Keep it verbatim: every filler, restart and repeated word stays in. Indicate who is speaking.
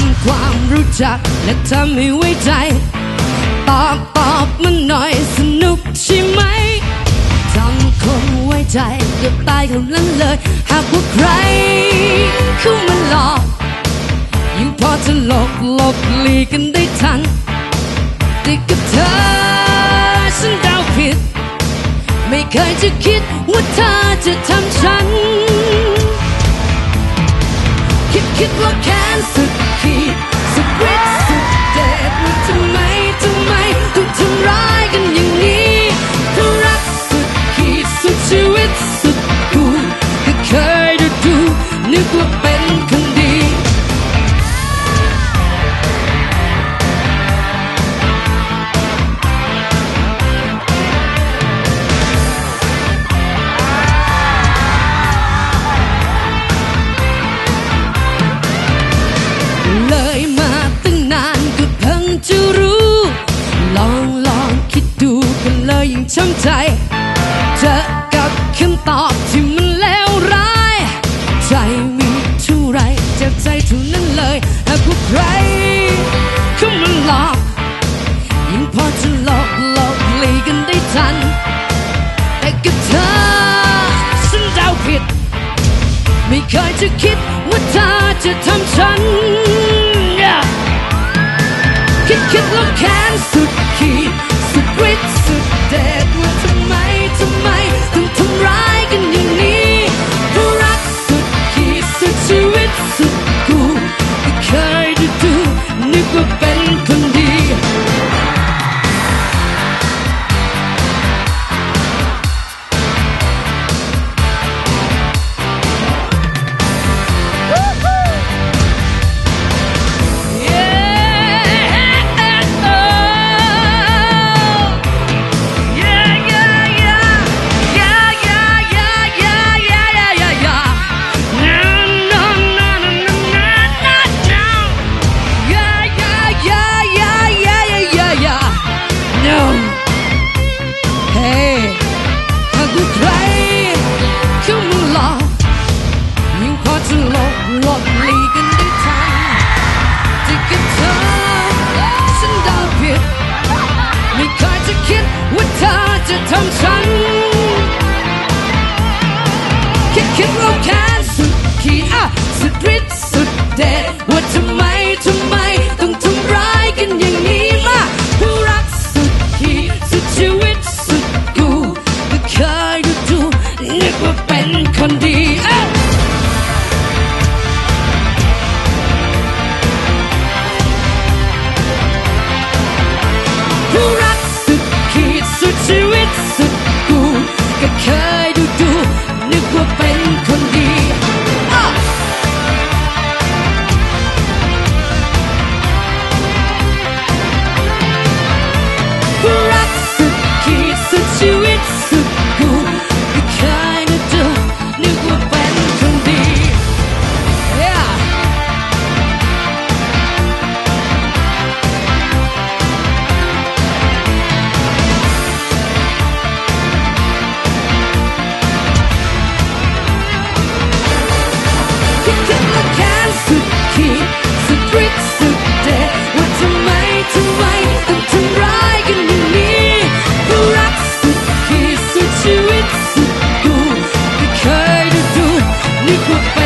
Speaker 1: ำความรู้จักและทำให้ไว้ใจตอบตอบมันหน่อยสนุกใช่ไหมทำคนไว้ใจเกือบตายเท่านั้นเลยหากว่าใครเข้ามาหลอกยิ่งพอจะหลบหลบหลีกกันได้ทันแต่กับเธอฉันเดาผิดไม่เคยจะคิดว่าเธอจะทำฉันคิดคิดว่าแค้นสุดขีดสุดฤทธิ์สุดเดชว่าทำไมทำไมต้องทำร้ายกันอย่างนี้เพราะรักสุดขีดสุดชีวิตสุดกูก็เคยดูดูนึกว่าเป็นคนดีเลยมาตั้งนานก็เพิ่งจะรู้ลองลองคิดดูกันเลยยิ่งช้ำใจเจอกับคำตอบที่มันเลวร้ายใจมีเท่าไรเจ็บใจเท่านั้นเลยหากว่าใครเข้ามาหลอกยิ่งพอจะหลอกหลอกหลีกกันได้ทันแต่กับเธอฉันเดาผิดไม่เคยจะคิดว่าเธอจะทำฉัน yeah. คิดคิดแล้วแค้นสุดขีดสุดฤทธิ์สุดเดชว่าทำไมทำไมต้องทำร้ายกันอย่างนี้เพราะรักสุดขีดสุดชีวิตสุดกูก็เคยดูดูนึกว่าเป็นคนดีหลบหลีกกันได้ทันแต่กับเธอฉันเดาผิดไม่เคยจะคิดว่าเธอจะทำฉันคิดคิดว่าแค้นสุดขีดอ่ะสุดฤทธิ์สุดเดชว่าทำไมทำไมต้องทำร้ายกันอย่างนี้มาผู้รักสุดขีดสุดชีวิตสุดกูก็เคยดูดูนึกว่าเป็นคนดีชีวิตสุดกูก็เคยดูดูนึกว่าเป็นคนดีผู้รักสุดขีดสุดชีวิตสุดกูก็เคยดูดูนึกว่าเป็นคนดี yeah. สุดขีดสุดฤทธิ์สุดเดชว่าทำไมทำไมต้องทำร้ายกันอย่างนี้ผู้รักสุดขีดสุดชีวิตสุดกูไม่เคยดูดูนึกว่า